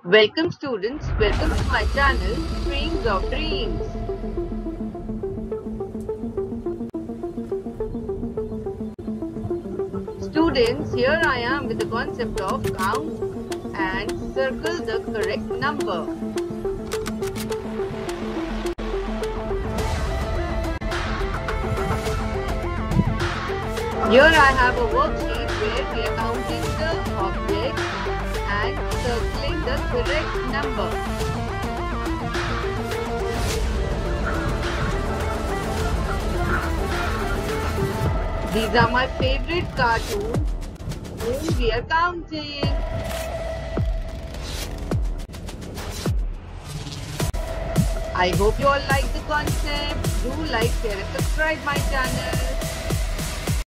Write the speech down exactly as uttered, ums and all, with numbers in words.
Welcome students, welcome to my channel Strings of Dreams. Students, here I am with the concept of count and circle the correct number. Here I have a worksheet where we are counting the objects and circling the correct number. These are my favorite cartoons whom we are counting. I hope you all like the concept. Do like, share and subscribe my channel.